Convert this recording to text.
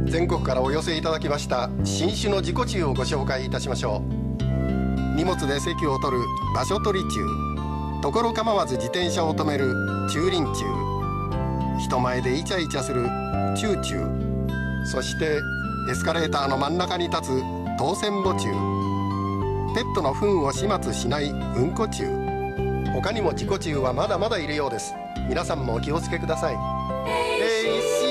全国からお寄せいただきました新種の自己中をご紹介いたしましょう。荷物で席を取る場所取り中、所構わず自転車を止める駐輪中、人前でイチャイチャするチューチュー、そしてエスカレーターの真ん中に立つ当選簿中、ペットの糞を始末しないうんこ中、他にも自己中はまだまだいるようです。皆さんもお気をつけください。